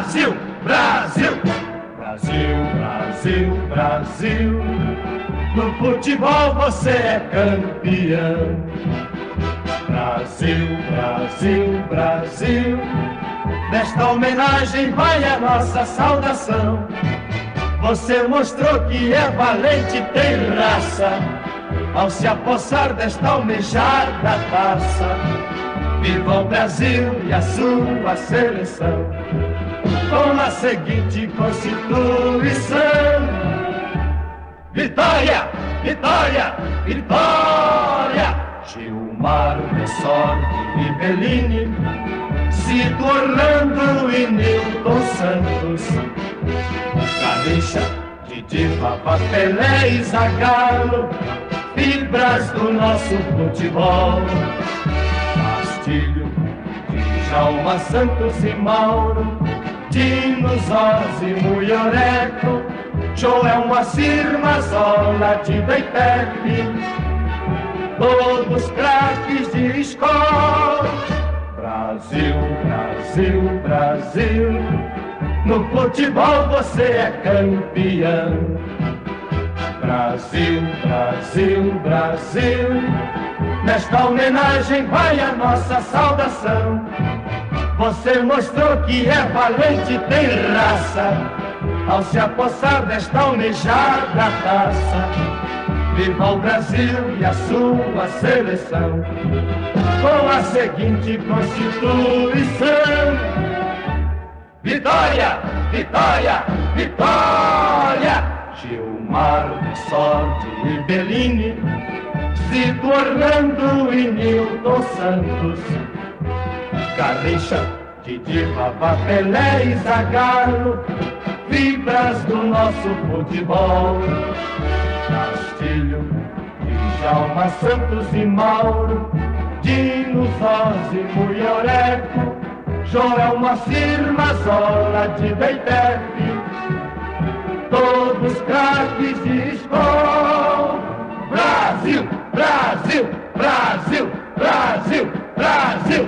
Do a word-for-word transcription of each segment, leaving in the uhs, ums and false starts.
Brasil, Brasil, Brasil, Brasil, Brasil. No futebol você é campeão. Brasil, Brasil, Brasil. Nesta homenagem vai a nossa saudação. Você mostrou que é valente e tem raça ao se apossar desta almejada taça. Viva o Brasil e a sua seleção, com a seguinte Constituição: Vitória, Vitória, Vitória! Gilmar, Bessorte e Bellini, Zito, Orlando e Nilton Santos, Garrincha, Didi, Vavá, Pelé e Zagallo, fibras do nosso futebol. Castilho, Djalma, Santos e Mauro, Dino, Zózimo e Oreco, Joel, Moacir, Mazola, Dida e Pepe, todos craques de escola. Brasil, Brasil, Brasil, no futebol você é campeão. Brasil, Brasil, Brasil, nesta homenagem vai a nossa saudação. Você mostrou que é valente e tem raça ao se apossar desta almejada taça. Viva o Brasil e a sua seleção, com a seguinte Constituição: Vitória, Vitória, Vitória! Gilmar, Bessorte e Bellini, Zito, Orlando e Nilton Santos, Garrincha, Didi, Vavá, Pelé e Zagallo, fibras do nosso futebol. Castilho, Djalma, Santos e Mauro, Dino, Zózimo e Oreco, Joel, Moacir, Mazola, Dida e Pepe, todos craques de escola. Brasil, Brasil, Brasil, Brasil, Brasil.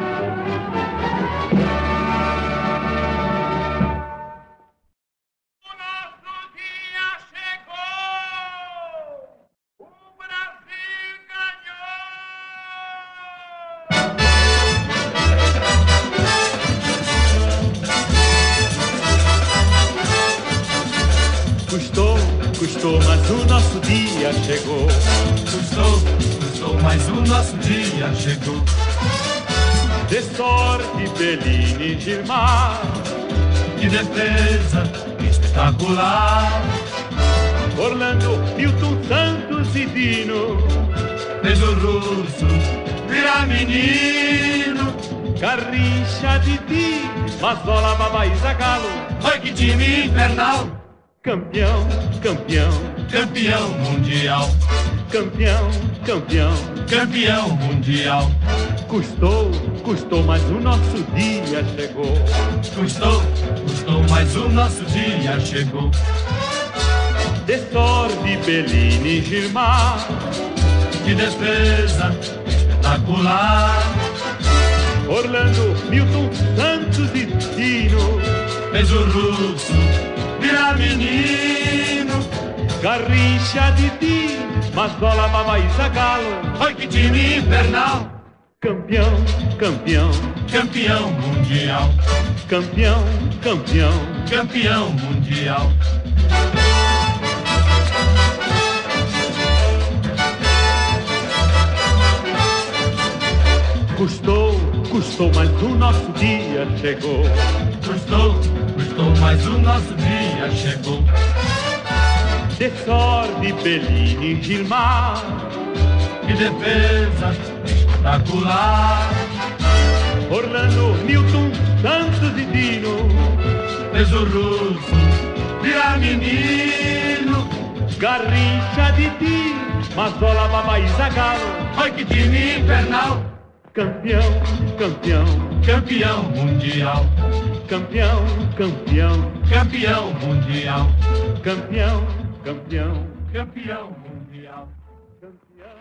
Custou, mas o nosso dia chegou. Custou, custou, mas o nosso dia chegou. De sorte, Bellini e Gilmar, Que defesa espetacular. Orlando, Nilton Santos e Dino, Fez o russo virar menino. Garrincha, Didi, Mazola, Vavá e Zagallo. Oi, que time infernal! Campeão, campeão, Campeão mundial, campeão, campeão, campeão mundial. Custou, custou, mas o nosso dia chegou. Custou, custou, mas o nosso dia chegou. De sorte, Bellini e Gilmar, Que defesa espetacular. Orlando, Nilton Santos e Dino, Fez o russo virar menino. Garrincha, Didi, Mazola, Vavá e Zagallo. Oi, que time infernal! Campeão, campeão, Campeão mundial, campeão, campeão, campeão mundial. Custou, custou, mas o nosso dia chegou. Custou, custou, mas o nosso dia chegou. De sorte, Bellini e Gilmar, Que defesa espetacular. Orlando, Nilton Santos e Dino, Fez o russo virar menino. Garrincha, Didi, Mazola, Vavá e Zagallo. Oi, que time infernal! Campeão, campeão, Campeão mundial, campeão, campeão, campeão mundial, campeão, campeão, campeão mundial. campeão.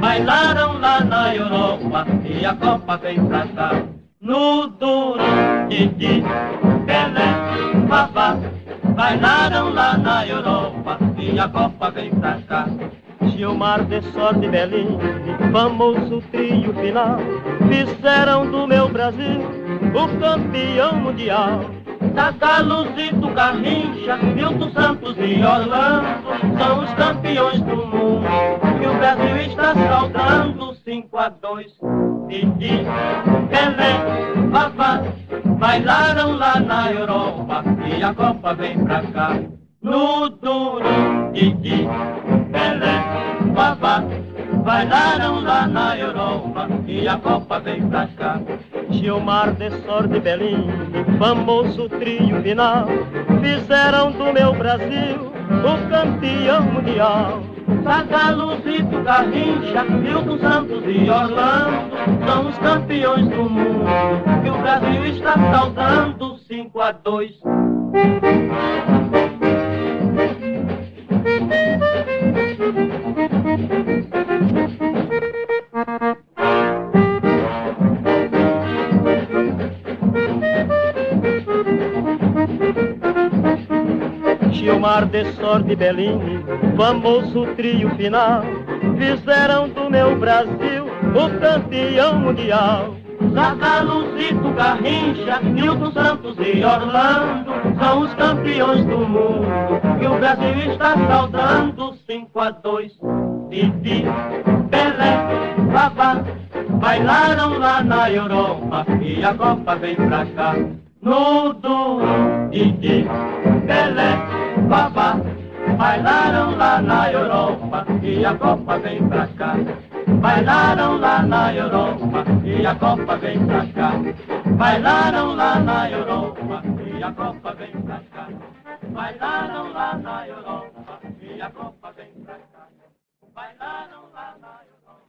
bailaram lá na Europa e a Copa vem pra cá. No duro, Didi, Pelé, Vavá, bailaram lá na Europa e a Copa vem pra cá. Gilmar de Sorte Belim, famoso trio final, fizeram do meu Brasil o campeão mundial. Zagaluzito, Garrincha, Milton Santos e Orlando são os campeões do mundo e o Brasil está saudando. Cinco a dois, Didi, Pelé, Vavá, bailaram lá na Europa e a Copa vem pra cá. No duro, Didi, Pelé, Vavá, bailaram lá na Europa e a Copa vem pra cá. Gilmar de Sorte Belim, famoso trio final, fizeram do meu Brasil o campeão mundial. Zagaluzito, Garrincha, Milton Santos e Orlando são os campeões do mundo que o Brasil está saudando. Cinco a dois. Gilmar de Sorte Belim, famoso trio final, fizeram do meu Brasil o campeão mundial. Zagaluzito, Garrincha, Milton Santos e Orlando são os campeões do mundo que o Brasil está saudando. Cinco a dois. Didi, Pelé, Vavá, bailaram lá na Europa e a Copa vem pra cá. No duro, Didi, Pelé, Vavá, bailaram lá na Europa e a Copa vem pra cá. Bailaram lá na Europa e a Copa vem pra cá. Bailaram lá na Europa e a Copa vem pra cá. Bailaram lá na Europa e a Copa vem pra cá. Bailaram lá na Europa.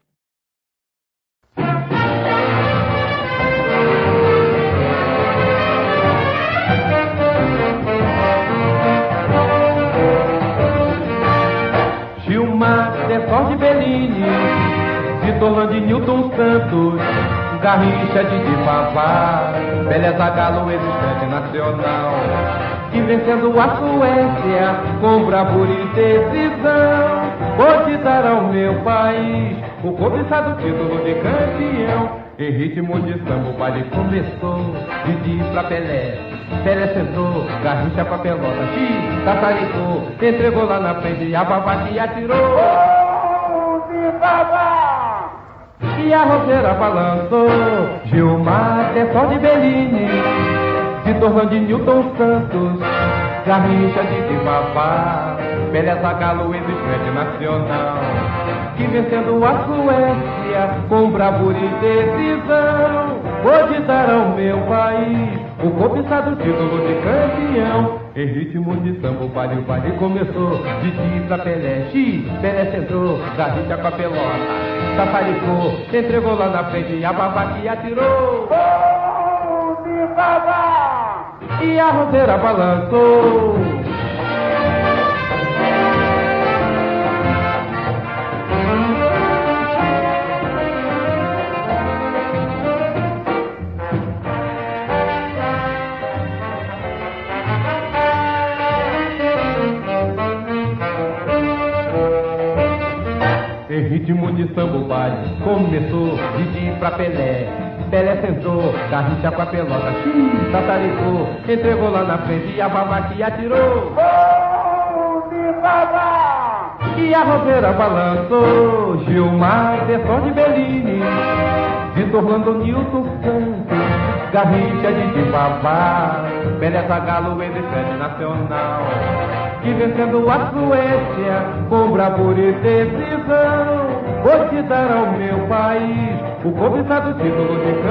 Gilmar de Sorte Bellini, Vitor Landi, Nilton Santos, Garrincha, Didi, Vavá, Pelé, Zagallo, ex-estante nacional, que vencendo a Suécia com bravura e decisão, pode dar ao meu país o cobiçado título de campeão. Em ritmo de samba o baile começou, Didi pra Pelé, Pelé sentou, Garrincha pra pelota, X, tataricou, entregou lá na frente a Vavá que atirou. Oh, Vavá! E a roseira balançou, Gilmar de Sorte Bellini, Vitor Landi, Nilton Santos, Garrincha, Didi, Vavá, Pelé, Zagallo, ex-estante nacional, que vencendo a Suécia com bravura e decisão, pode dar ao meu país o cobiçado título de campeão. Em ritmo de samba o baile, o baile começou, Didi pra Pelé, X, Pelé sentou, Garrincha com a pelota, taparicou, entregou lá na frente a Vavá que atirou. Oh, de Vavá! E a roseira balançou. Em ritmo de samba o baile começou, Didi pra Pelé, Pelé sentou, Garrincha com a pelota, X, tataricou, entregou lá na frente e a Vavá que atirou. Oh, de Vavá! E a roseira balançou, Gilmar de Sorte Bellini, Vitor Lando, Nilton Santos, Garrincha, Didi, Vavá, Pelé, Zagallo, ex-estante nacional, que vencendo a Suécia com bravura e decisão, vou te dar ao meu país o cobiçado título de